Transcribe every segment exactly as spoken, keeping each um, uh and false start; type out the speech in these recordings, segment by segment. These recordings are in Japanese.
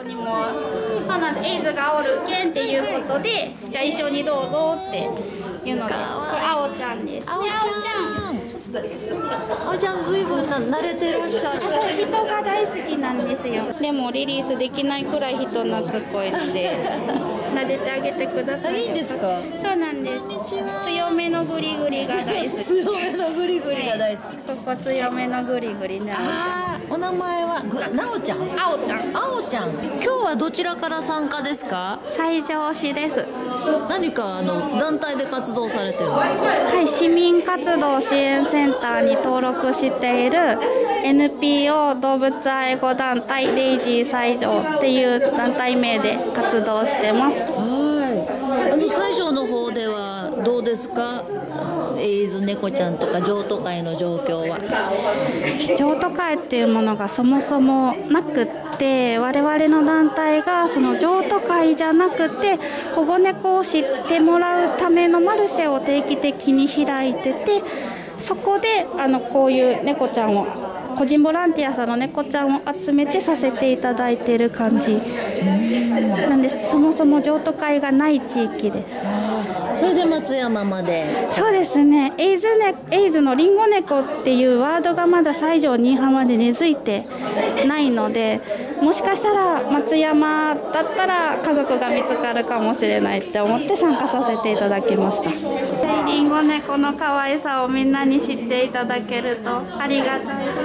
子にもそうなんです、エイズがおるけんっていうことで、じゃあ一緒にどうぞっていうので、これあおちゃんです。 あおちゃん、あおちゃんずいぶん慣れてらっしゃる。 人が大好きなんですよ。でもリリースできないくらい人懐っこいので撫でてあげてください。 いいんですか？ そうなんです。強めのグリグリが大好き。 強めのグリグリが大好き。 ここ強めのグリグリね、あお名前はなおちゃん。 おちゃん。 あおちゃん。今日はどちらから参加ですか？ 西条市です。 何かあの団体で活動されてるの？ はい、市民活動支援センターに登録している エヌピーオー 動物愛護団体レイジー西条っていう団体名で活動してます。 はい。あの西条の方ではどうですか？エイズ猫ちゃんとか譲渡会の状況は。 譲渡会っていうものがそもそもなくって、我々の団体がその譲渡会じゃなくて保護猫を知ってもらうためのマルシェを定期的に開いてて、そこであのこういう猫ちゃんを個人ボランティアさんの猫ちゃんを集めてさせていただいている感じなんです。そもそも譲渡会がない地域です。 それで松山まで。 そうですね、エイズね、エイズのリンゴ猫っていうワードがまだ西条新居浜で根付いてないので、もしかしたら松山だったら家族が見つかるかもしれないって思って参加させていただきました。リンゴ猫の可愛さをみんなに知っていただけるとありがたいです。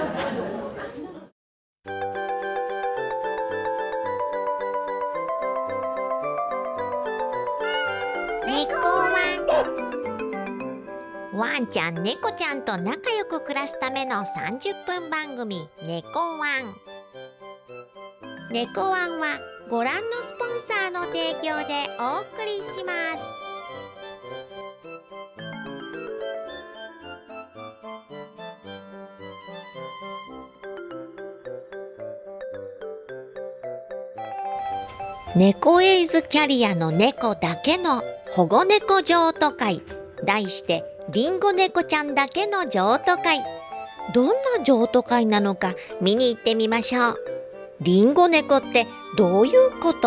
ワンちゃん猫ちゃんと仲良く暮らすためのさんじゅっぷん番組猫ワン。猫ワンはご覧のスポンサーの提供でお送りします。猫エイズキャリアの猫だけの保護猫譲渡会、題してリンゴ猫ちゃんだけの譲渡会。どんな譲渡会なのか見に行ってみましょう。リンゴ猫ってどういうこと？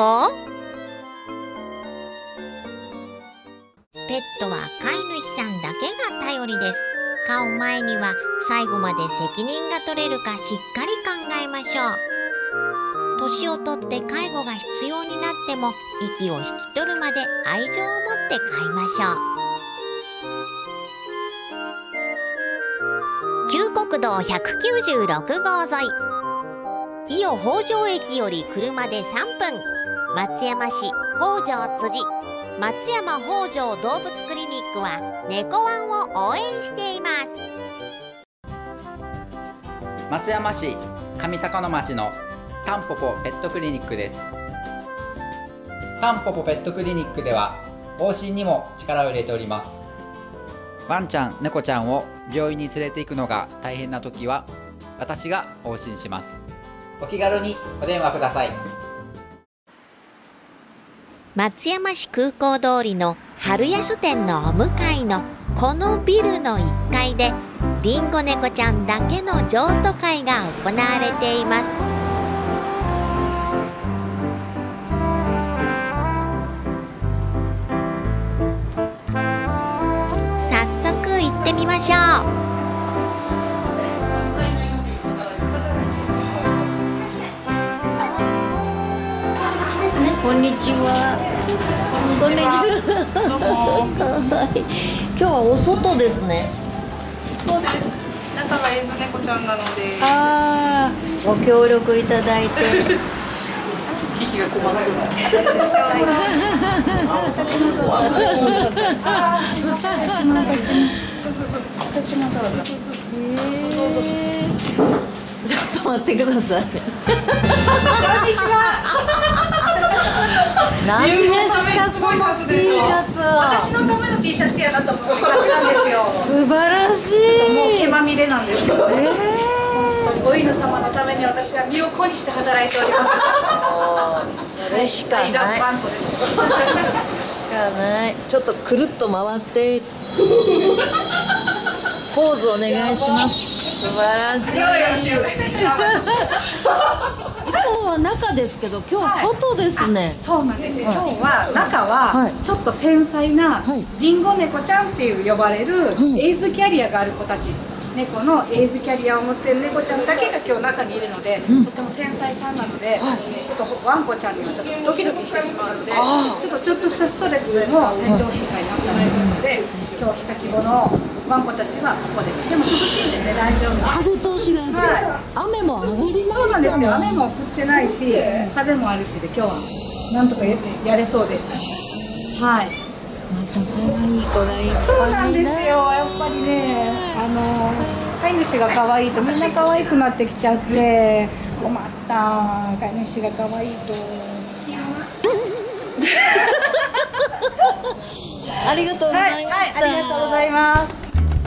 ペットは飼い主さんだけが頼りです。飼う前には最後まで責任が取れるかしっかり考えましょう。年をとって介護が必要になっても息を引き取るまで愛情を持って飼いましょう。旧国道ひゃくきゅうじゅうろくごう沿い、伊予北条駅より車でさんぷん、松山市北条辻松山北条動物クリニックは猫ワンを応援しています。 松山市上高野町のタンポポペットクリニックです。タンポポペットクリニックでは往診にも力を入れております。ワンちゃん猫ちゃんを病院に連れて行くのが大変な時は私が往診します。お気軽にお電話ください。 松山市空港通りの春屋書店のお向かいのこのビルのいっかいでリンゴ猫ちゃんだけの譲渡会が行われています。早速行ってみましょう。 こんにちは。こんにちは。今日はお外ですね。 そうです。中がエイズ猫ちゃんなので。 ああ、ご協力いただいて。 キキが困ってる。 ちょっと待ってください。何ですかその T シャツは。 私のための T シャツやなと思って買ったんですよ。 素晴らしい。 もう毛まみれなんですけど。えーご犬様のために私は身を粉にして働いております。 それしかない。しかない。ちょっとくるっと回ってポーズお願いします。素晴らしい。いつつもは中ですけど、今日は外ですね。 そうなんですよ。今日は中はちょっと繊細なリンゴ猫ちゃんっていう呼ばれるエイズキャリアがある子たち。猫のエイズキャリアを持ってる猫ちゃんだけが今日中にいるので、うん、とても繊細さんなので、はい、ちょっとワンコちゃんにはちょっとドキドキしてしまうので、ちょっとちょっとしたストレスでも体調変化になったりするので、今日日田希望のワンコたちはここで、でも涼しいんでね大丈夫。 風通しが良くて、はい、雨も上がりましたね。そうなんですよ。雨も降ってないし、風もあるしで今日はなんとかやれそうです。はい。また可愛い子がいっぱい。そうなんですよ。やっぱりね、あの飼い主が可愛いとみんな可愛くなってきちゃって困った。飼い主が可愛いと。ありがとうございました。 はい、はい、ありがとうございます。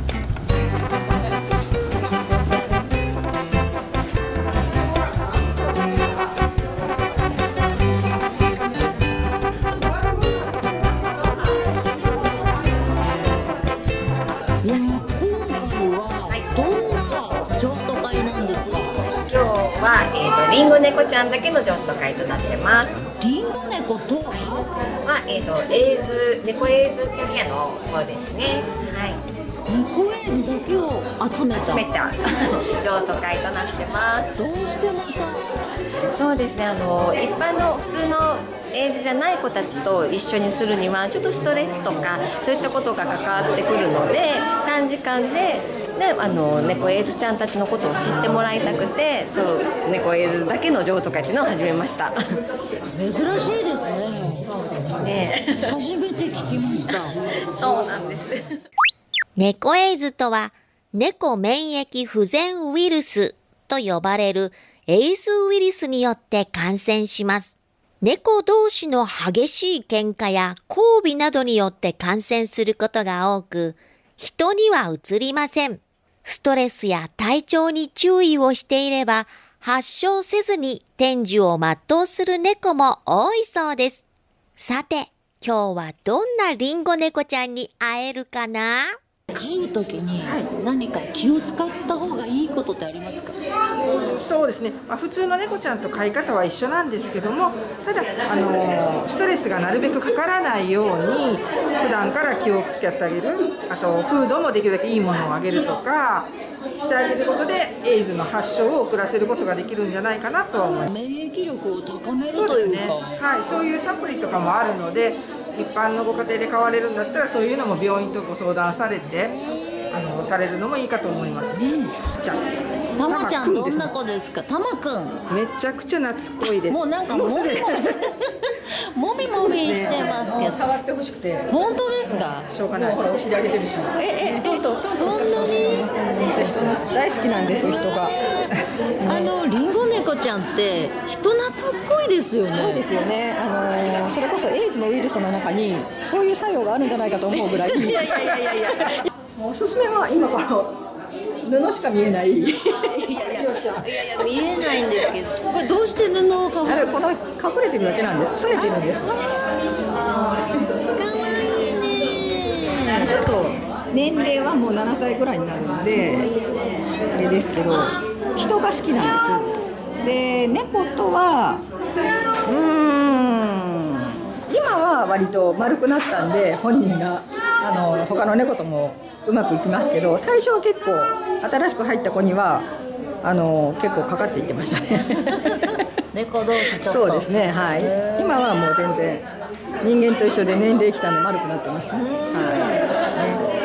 は、えー、とリンゴ猫ちゃんだけの譲渡会となってます。 リンゴ猫とは、 えー、とエイズ猫エイズキャリアの子ですね。はい。 猫エイズだけを集めた集めた譲渡会となってます。 どうしてまた？ そうですね。あの一般の普通のエイズじゃない子たちと一緒にするにはちょっとストレスとかそういったことが関わってくるので、短時間で。であの猫エイズちゃんたちのことを知ってもらいたくて、そう猫エイズだけの譲渡会っていうのを始めました。 珍しいですね。 そうですね。 初めて聞きました。 そうなんです。 猫エイズとは猫免疫不全ウイルスと呼ばれるエイズウイルスによって感染します。猫同士の激しい喧嘩や交尾などによって感染することが多く、人にはうつりません。ストレスや体調に注意をしていれば、発症せずに天寿を全うする猫も多いそうです。さて、今日はどんなリンゴ猫ちゃんに会えるかな？ 飼うときに何か気を使った方がいいことってありますか？ うん、そうですね、まあ、普通の猫ちゃんと飼い方は一緒なんですけども、ただ、あのー、ストレスがなるべくかからないように普段から気をつけてあげる、あとフードもできるだけいいものをあげるとかしてあげることでエイズの発症を遅らせることができるんじゃないかなとは思います。 免疫力を高めるそうというか、 ですね、はい、そういうサプリとかもあるので、一般のご家庭で買われるんだったらそういうのも病院とご相談されてあのされるのもいいかと思います。うん、じゃあたまちゃんどんな子ですか？たまくんめちゃくちゃ懐っこいです。 もうなんかもみもみもみもみしてますけど、 触ってほしくて。 本当ですか？ しょうがない。 ほらお尻上げてるし。 ええどうどうそんなにめっちゃ人懐大好きなんですよ、人が。 あのリンゴ猫ちゃんって人懐っこいですよね。 そうですよね。あのー、それこそエイズのウイルスの中にそういう作用があるんじゃないかと思うぐらい。いやいやいやいやいや。おすすめは今から布しか見えない。いやいやいや見えないんですけど、これどうして布をかぶせ？ この隠れてるだけなんです。拗ねてるんです。 かわいいね。 ちょっと年齢はもうななさいぐらいになるのであれですけど、人が好きなんです。で猫とはうーん今は割と丸くなったんで本人があの他の猫ともうまくいきますけど、最初は結構新しく入った子にはあの結構かかっていってましたね。 猫同士ちょっと。 そうですね、はい。今はもう全然人間と一緒で年齢きたんで丸くなってます。はい。ね、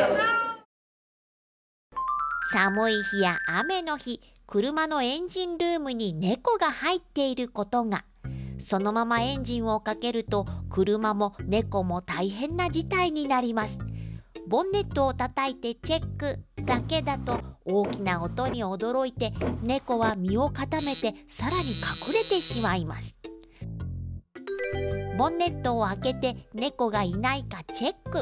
寒い日や雨の日、車のエンジンルームに猫が入っていることが、そのままエンジンをかけると車も猫も大変な事態になります。ボンネットを叩いてチェックだけだと大きな音に驚いて猫は身を固めてさらに隠れてしまいます。ボンネットを開けて猫がいないかチェック。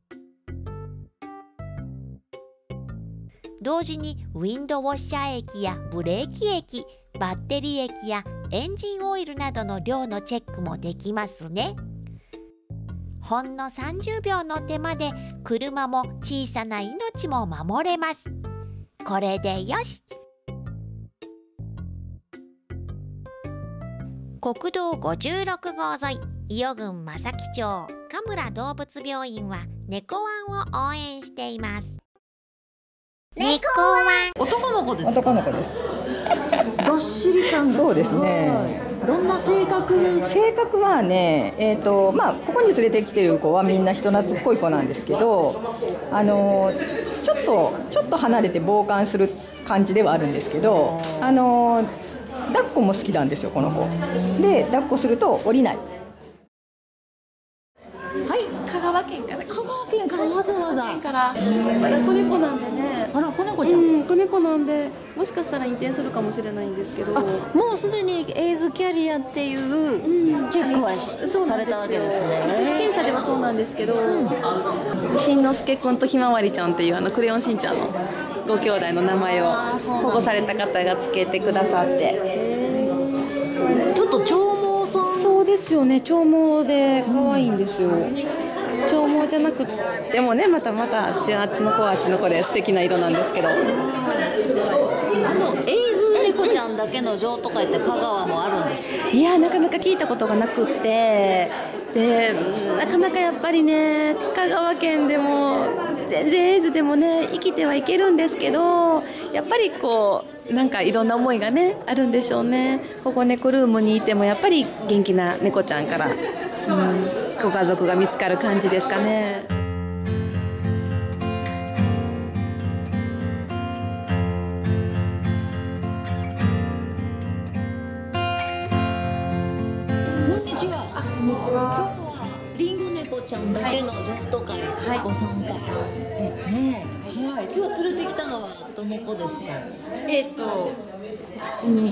同時にウィンドウォッシャー液やブレーキ液、バッテリー液やエンジンオイルなどの量のチェックもできますね。ほんのさんじゅうびょうの手間で車も小さな命も守れます。これでよし。 国道ごじゅうろくごう沿い、伊予郡正木町神村動物病院は猫ワンを応援しています。猫ワン。 男の子です。 男の子です。 どっしり感がすごい。 そうですね。 どんな性格？ 性格はね、えーとまあ、ここに連れてきてる子はみんな人懐っこい子なんですけど、あのちょっとちょっと離れて傍観する感じではあるんですけど、あの抱っこも好きなんですよこの子で。抱っこすると降りない。 はい、 香川県から。 香川県からわざわざ。 香川県からまだ子猫なんでね。 あら、子猫ちゃん。 うん、子猫なんでもしかしたら引転するかもしれないんですけど。 あ、もうすでにエイズキャリアっていうチェックはし、うん、されたわけですね。 血液検査ではそうなんですけど、うん、しんのすけくんとひまわりちゃんっていうあのクレヨンしんちゃんのご兄弟の名前を保護された方がつけてくださって。 ちょっと長毛さん。 そうですよね、長毛で可愛いんですよ。長毛じゃなくてもね、またまたあっちあっちの子はあっちの子で素敵な色なんですけど。 あのエイズ猫ちゃんだけの譲渡会って香川もあるんですか？ いや、なかなか聞いたことがなくって、でなかなかやっぱりね、香川県でも全然エイズでもね生きてはいけるんですけど、やっぱりこうなんかいろんな思いがねあるんでしょうね。保護猫ルームにいてもやっぱり元気な猫ちゃんから、うん、ご家族が見つかる感じですかね。 こんにちは。あ、こんにちは。今日はリンゴ猫ちゃんだけの譲渡会ご参加。はいねえ、はい。今日連れてきたのはどの子ですか？ えっとこっちに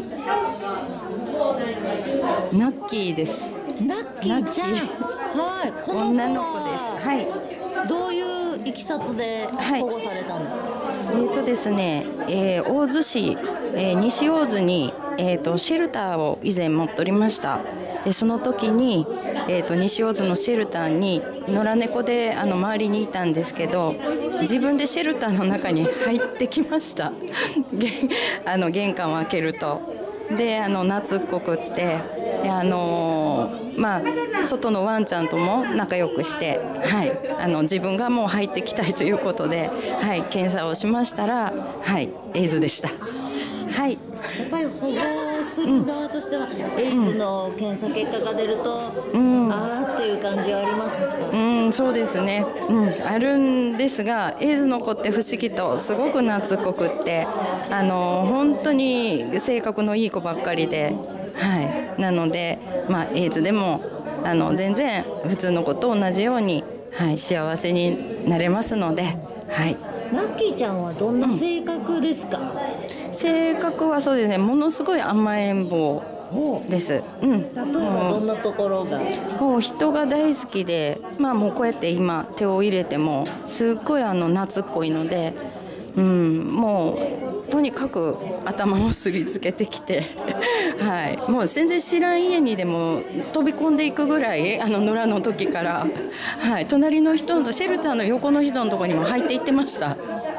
ナッキーです。 ナッキーちゃん。はい。この子は女の子です。はい。 どういういきさつで保護されたんですか？ はい、えーとですね、えー、大洲市、えー、西大洲に、えーとシェルターを以前持っておりました。でその時に、えーと西大津のシェルターに野良猫であの周りにいたんですけど、自分でシェルターの中に入ってきましたあの玄関を開けると。であの懐っこくってで、あのーまあ、外のワンちゃんとも仲良くして、はい、あの自分がもう入ってきたいということで、はい、検査をしましたら、はい、エイズでした。はい、 やっぱり保護する側としては、うん、エイズの検査結果が出ると、うん、あーっていう感じはありますか？ うん、そうですね、うん、あるんですが、エイズの子って不思議とすごく懐っこくって、あの本当に性格のいい子ばっかりで、はい、なので、まあ、エイズでもあの全然普通の子と同じように、はい、幸せになれますので、はい。 ナッキーちゃんはどんな性格ですか？ うん、性格はそうですね、ものすごい甘えん坊です。うん、例えばどんなところが？ もう人が大好きで、まあ、もうこうやって今手を入れてもすっごいあの懐っこいので、うん、もうとにかく頭をすりつけてきて、はい、もう全然知らん家にでも飛び込んでいくぐらい、あの野良の時から、はい、隣の人のシェルターの横の人のところにも入っていってました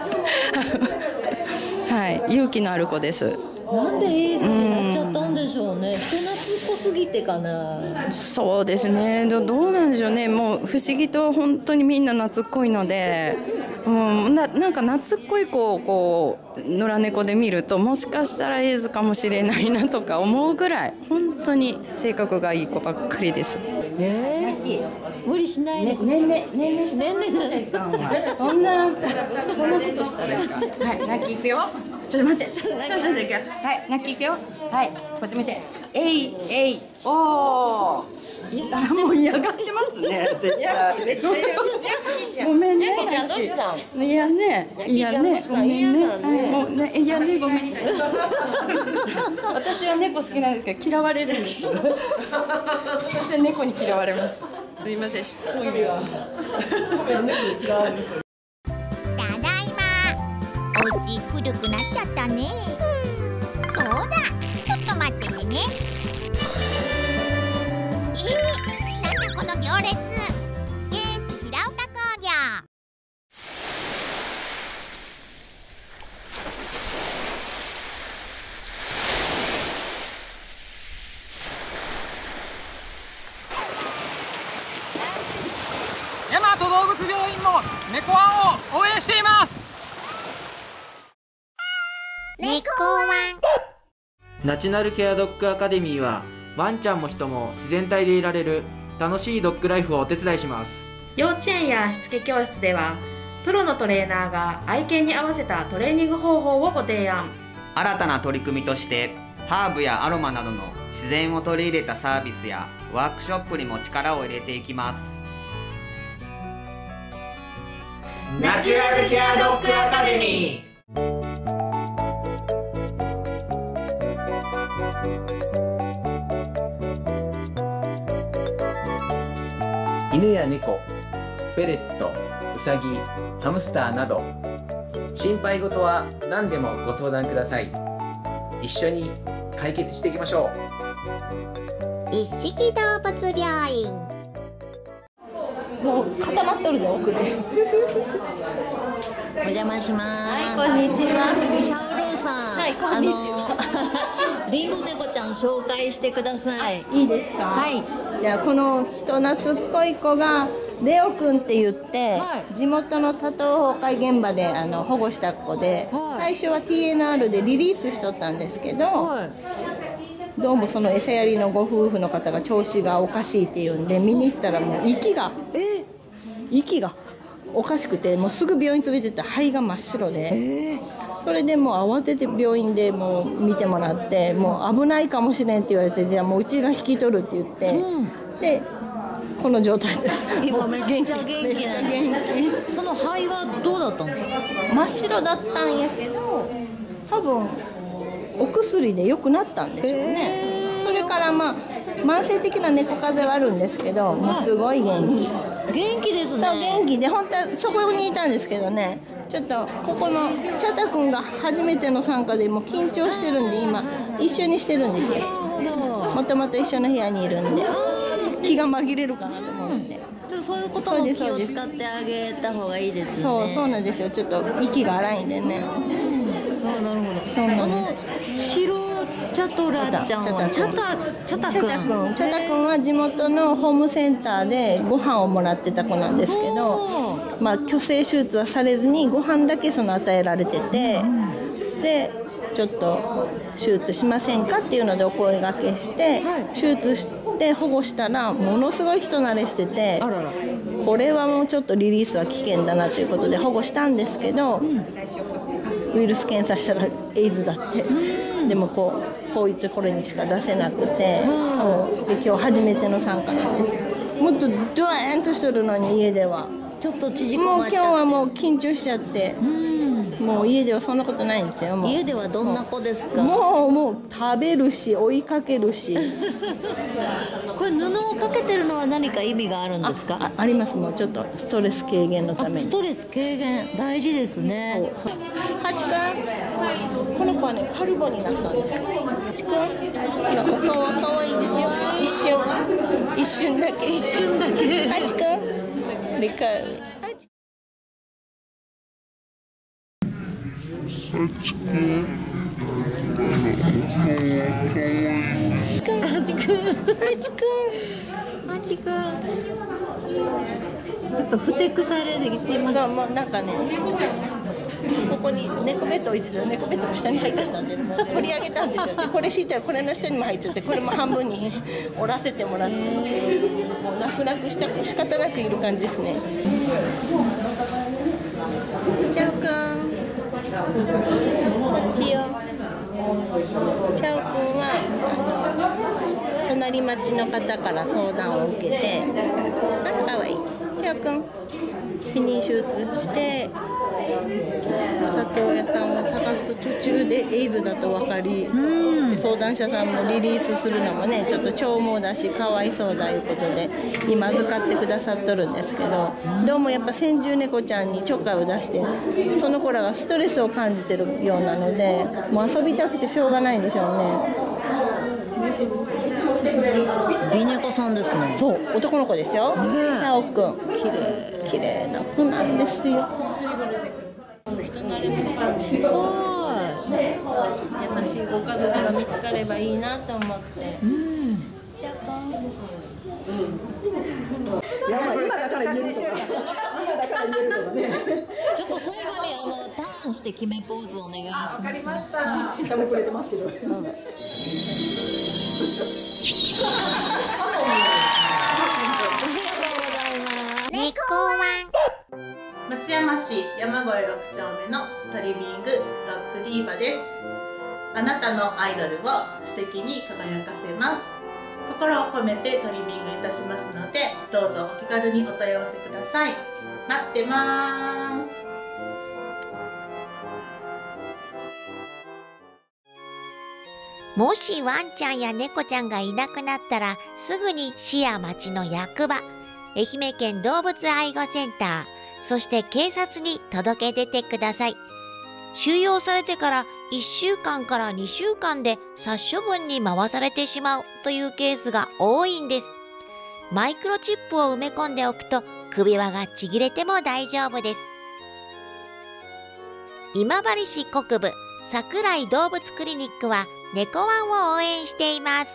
はい、勇気のある子です。 なんでエイズになっちゃったんでしょうね。人懐っこすぎてかな。 そうですね、どうなんでしょうね。もう不思議と本当にみんな懐っこいので、うん、な, なんか懐っこい子をこう野良猫で見ると、もしかしたらエイズかもしれないなとか思うぐらい、本当に性格がいい子ばっかりです。 えー、無理しないで、ね、 年齢年齢年齢そんなそんなことしたらいいか。はい、ナッキーいくよ。ちょっと待って、ちょっと待って、はい、ナッキーいくよ。はい、こっち見て。えいえい、おお。あ、もう嫌がってますね。絶対。ごめんね。 猫ちゃんどうしたん？ いやね、いやね、ごめんね。もうね、いやね、ごめんね。私は猫好きなんですけど嫌われるんです。私は猫に嫌われます。すいません、しつこいわ。 お家古くなっちゃったね。そうだ、ちょっと待っててね。えー、なんだこの行列。ケース平岡工業。 物病院も猫ワンを応援しています。 猫ワン。 ナチュラルケアドッグアカデミーはワンちゃんも人も自然体でいられる楽しいドッグライフをお手伝いします。 幼稚園やしつけ教室ではプロのトレーナーが愛犬に合わせたトレーニング方法をご提案。 新たな取り組みとしてハーブやアロマなどの自然を取り入れたサービスやワークショップにも力を入れていきます。ナチュラルケアドッグアカデミー。 犬や猫、フェレット、ウサギ、ハムスターなど心配事は何でもご相談ください。一緒に解決していきましょう。一色動物病院。 もう固まっとるで奥でお邪魔します。 はい、こんにちは。 シャオローさん。 はい、こんにちは。 リンゴ猫ちゃん紹介してください。 いいですか。はい。じゃあこの人懐っこい子がレオくんって言って、はい、地元の多頭崩壊現場であの保護した子で、はい、最初は ティーエヌアール でリリースしとったんですけど、はい、どうもその餌やりのご夫婦の方が調子がおかしいっていうんで見に行ったらもう息がえ息がおかしくてもうすぐ病院連れてったら肺が真っ白で、えー、それでもう慌てて病院でもう見てもらってもう危ないかもしれんって言われてじゃあもううちが引き取るって言って、うん、でこの状態です。 今めっちゃ元気なんです。その肺はどうだったんですか？ 真っ白だったんやけど多分お薬で良くなったんでしょうね。それからまあ慢性的な猫風邪はあるんですけど、もうすごい元気。 元気ですね。 そう元気で本当はそこにいたんですけどね。ちょっとここのチャタ君が初めての参加でもう緊張してるんで今一緒にしてるんですよ。もともと一緒の部屋にいるんで気が紛れるかなと思うんで。 うん、そういうことも気を使ってあげた方がいいですね。 そうそうなんですよ。ちょっと息が荒いんでね。 あ、なるほど。 そうなんです。 白チャトラちゃんはチャタチャタ君チャタ君は地元のホームセンターでご飯をもらってた子なんですけど、まあ去勢手術はされずにご飯だけその与えられてて、でちょっと手術しませんかっていうのでお声掛けして手術して保護したらものすごい人慣れしてて、これはもうちょっとリリースは危険だなということで保護したんですけど、ウイルス検査したらエイズだって、でもこうこういうところにしか出せなくて、そうで今日初めての参加なんです。もっとドーンとしてるのに家ではちょっと縮こまっちゃって、 もう今日はもう緊張しちゃって、もう家ではそんなことないんですよ。もう家ではどんな子ですか？ もうもう食べるし追いかけるしこれ布をかけてるのは何か意味があるんですか？ あ, あ, あります。もうちょっとストレス軽減のために。 ストレス軽減大事ですね。 ハチ君、この子はねパルボになったんですよ。ハチ君、ほらお顔は可愛いんですよ。一瞬一瞬だけ一瞬だけハチ君リカールハチハチ君ハチ君ハチ君ハチ君ちょっとふてくされてきてます。 そうもうなんかねここに猫ベッド置いてたら猫ベッドの下に入っちゃったんでもう取り上げたんですよ。でこれ敷いたらこれの下にも入っちゃってこれも半分に折らせてもらってもう泣く泣くしたく仕方なくいる感じですね。チャオくんこっちよ。チャオくんは隣町の方から相談を受けて、あ、かわいい。チャオくん避妊手術して里親さんを探す途中でエイズだと分かり、で相談者さんもリリースするのもねちょっと長毛だしかわいそうだいうことで今預かってくださっとるんですけど、どうもやっぱ先住猫ちゃんにちょっかいを出してその子らがストレスを感じてるようなのでもう遊びたくてしょうがないんでしょうね。 美猫さんですね。 そう男の子ですよ。チャオくんきれいきれいな子なんですよ。人慣れもしたんですよ。優しいご家族が見つかればいいなと思って。うん。チャオくん。うん。やばい今だから入れる。 ちょっと最後にあのターンして決めポーズお願いします。 わかりました。 しゃもくれてますけど。 猫ワン。 松山市山越ろく丁目のトリミングドッグディーバです。あなたのアイドルを素敵に輝かせます。心を込めてトリミングいたしますので、どうぞお気軽にお問い合わせください。待ってます。 もしワンちゃんや猫ちゃんがいなくなったら、すぐに市や町の役場、愛媛県動物愛護センター、そして警察に届け出てください。収容されてからいっしゅうかんからにしゅうかんで殺処分に回されてしまうというケースが多いんです。マイクロチップを埋め込んでおくと首輪がちぎれても大丈夫です。今治市国部桜井動物クリニックは猫ワンを応援しています。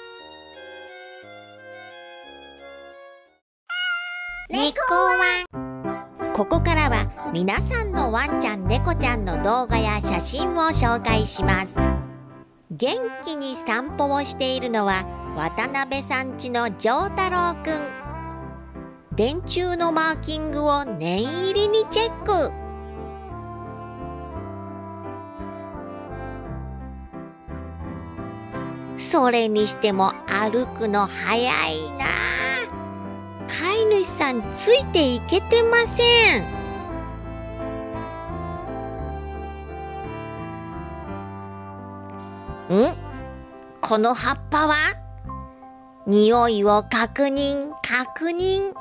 猫ワン。ここからは皆さんのワンちゃん猫ちゃんの動画や写真を紹介します。元気に散歩をしているのは渡辺さんちの丈太郎くん。電柱のマーキングを念入りにチェック。それにしても歩くの早いなあ。飼い主さんついていけてません。ん？この葉っぱは？匂いを確認確認。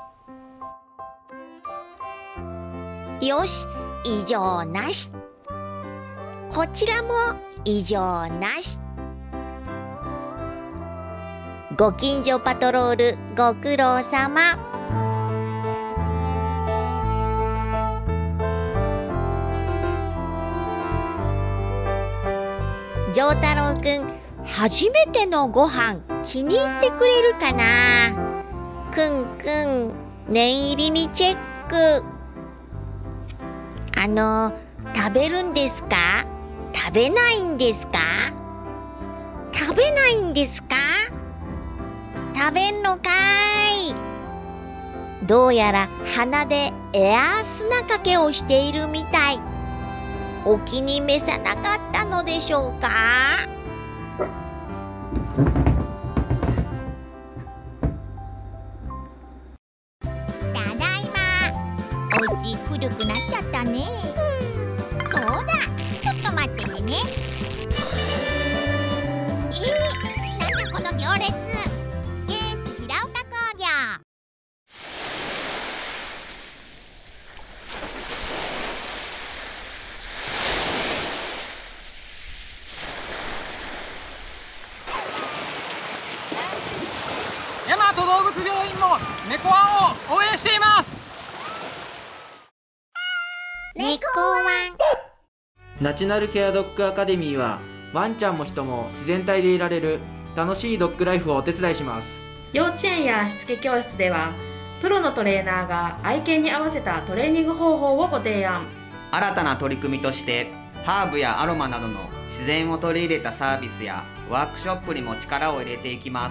よし、異常なし。こちらも異常なし。ご近所パトロールご苦労様。丈太郎くん、初めてのご飯気に入ってくれるかな。くんくん、念入りにチェック。あの、食べるんですか？食べないんですか？食べないんですか？食べんのかい。どうやら鼻でエアー砂かけをしているみたい。お気に召さなかったのでしょうか。ただいま。お家古くなっちゃったね。そうだ、ちょっと待っててね。えー、なんだこの行列。 大和動物病院も猫ワンを応援しています。 猫ワン。 ナチュラルケアドッグアカデミーはワンちゃんも人も自然体でいられる楽しいドッグライフをお手伝いします。 幼稚園やしつけ教室ではプロのトレーナーが愛犬に合わせたトレーニング方法をご提案。 新たな取り組みとしてハーブやアロマなどの自然を取り入れたサービスやワークショップにも力を入れていきます。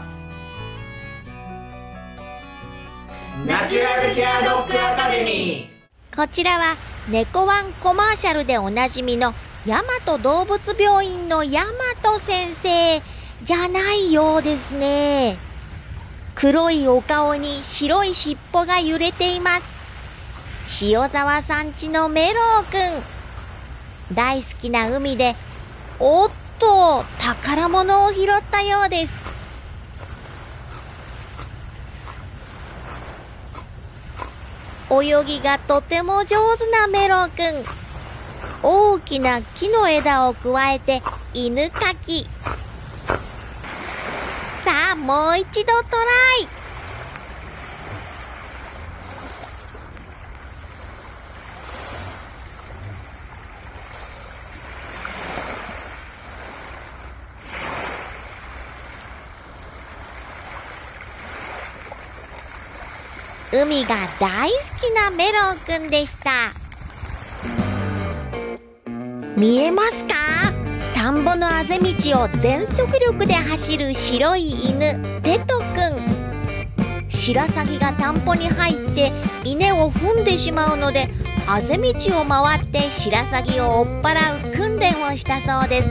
ナチュラルケアドッグアカデミー。こちらは猫ワンコマーシャルでおなじみの大和動物病院の大和先生じゃないようですね。黒いお顔に白い尻尾が揺れています。塩沢さんちのメロウくん。大好きな海でおっと宝物を拾ったようです。泳ぎがとても上手なメロウくん。大きな木の枝をくわえて犬かき。さあもう一度トライ。 海が大好きなメロンくんでした。見えますか？田んぼのあぜ道を全速力で走る白い犬テトくん。白鷺が田んぼに入って稲を踏んでしまうので、あぜ道を回って白鷺を追っ払う訓練をしたそうです。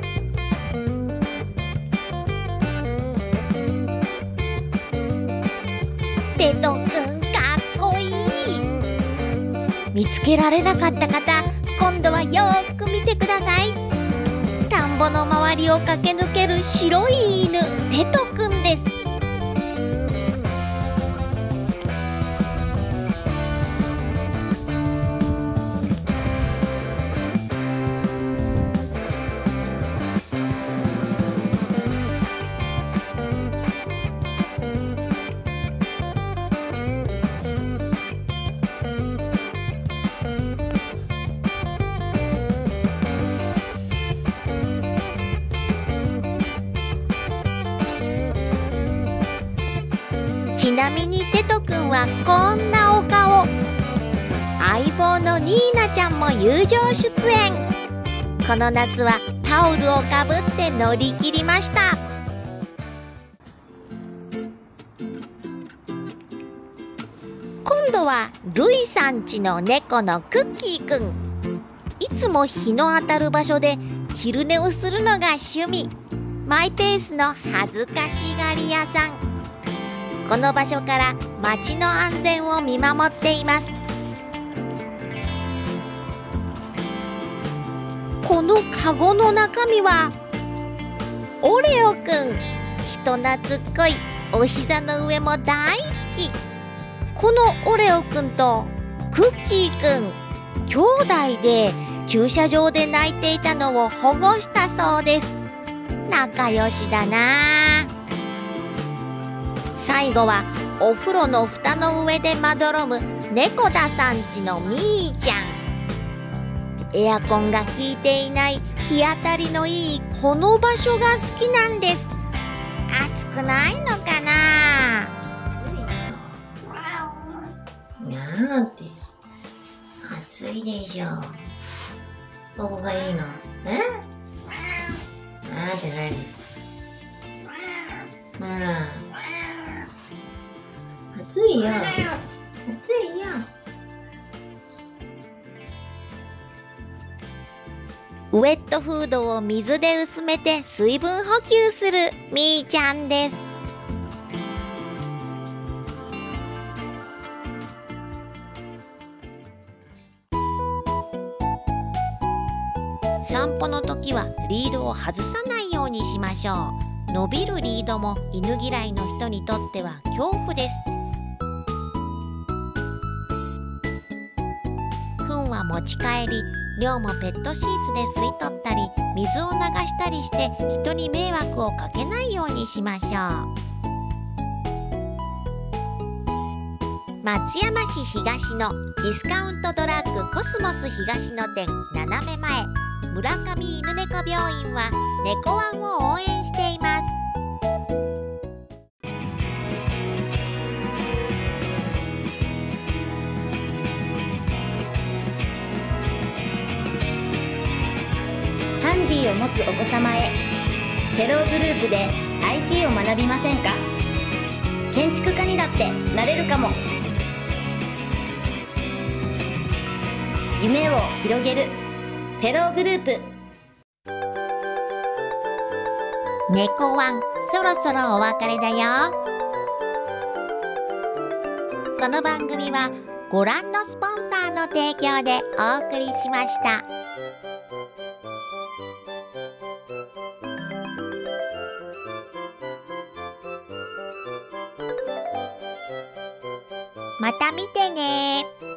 テトくんかっこいい。見つけられなかった方、今度はよーく見てください。田んぼの周りを駆け抜ける白い犬テトくんです。ちなみにテトくんはこんなお顔。相棒のニーナちゃんも友情出演。この夏はタオルをかぶって乗り切りました。今度はルイさんちの猫のクッキーくん。いつも日の当たる場所で昼寝をするのが趣味。マイペースの恥ずかしがり屋さん。この場所から街の安全を見守っています。このカゴの中身はオレオくん。人懐っこい、お膝の上も大好き。このオレオくんとクッキーくん、兄弟で駐車場で泣いていたのを保護したそうです。仲良しだなあ。最後はお風呂の蓋の上でまどろむ猫田さんちのみーちゃん。エアコンが効いていない日当たりのいいこの場所が好きなんです。暑くないのかな？ なんて暑いでしょ。ここがいいの？え？なんて何？ほら。暑いよ。暑いよ。 ウェットフードを水で薄めて水分補給するみーちゃんです。散歩の時はリードを外さないようにしましょう。伸びるリードも犬嫌いの人にとっては恐怖です。糞は持ち帰り、量もペットシーツで吸い取ったり、水を流したりして人に迷惑をかけないようにしましょう。松山市東のディスカウントドラッグコスモス東野店斜め前、村上犬猫病院は猫ワンを応援しています。 ハンディを持つお子様へ、テローグループで アイティー を学びませんか？建築家にだってなれるかも。夢を広げるテローグループ。 猫ワン、そろそろお別れだよ。この番組はご覧のスポンサーの提供でお送りしました。また見てね。